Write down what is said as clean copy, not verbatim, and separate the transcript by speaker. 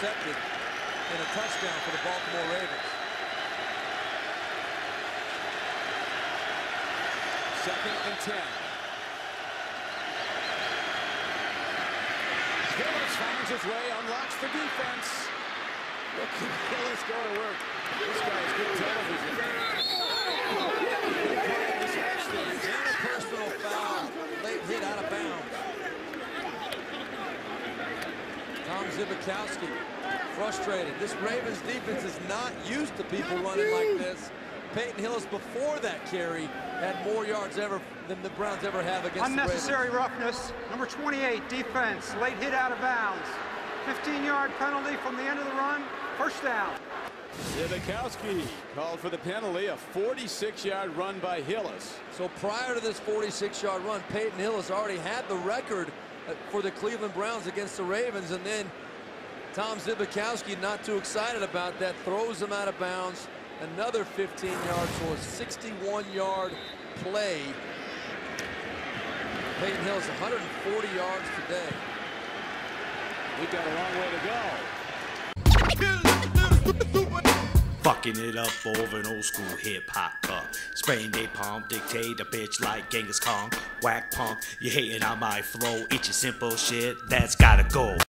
Speaker 1: intercepted in a touchdown for the Baltimore Ravens.
Speaker 2: Second and 10. Hillis finds his way, unlocks the defense. Look at Hillis go to work. This guy's good television.
Speaker 1: And a personal foul. Late hit out of bounds. Tom Zibikowski frustrated. This Ravens defense is not used to people running like this. Peyton Hillis before that carry had more yards ever than the Browns ever have against
Speaker 3: unnecessary
Speaker 1: the Ravens.
Speaker 3: roughness. Number 28, defense, late hit out of bounds. 15-yard penalty from the end of the run, first down.
Speaker 2: Zibikowski called for the penalty, a 46-yard run by Hillis.
Speaker 1: So prior to this 46-yard run, Peyton Hillis already had the record for the Cleveland Browns against the Ravens, and then Tom Zibikowski, not too excited about that, throws him out of bounds. Another 15 yards for a 61-yard play. Peyton Hillis 140 yards today.
Speaker 2: We've got a long way to go.
Speaker 4: Fucking it up over an old school hip hop cup. Spraying they palm, dictate a bitch like Genghis Khan. Whack punk, you hating on my flow. It's your simple shit, that's gotta go.